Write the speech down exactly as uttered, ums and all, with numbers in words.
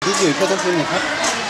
พี่อยู่ช่วยต้องชิมหน่อยครับ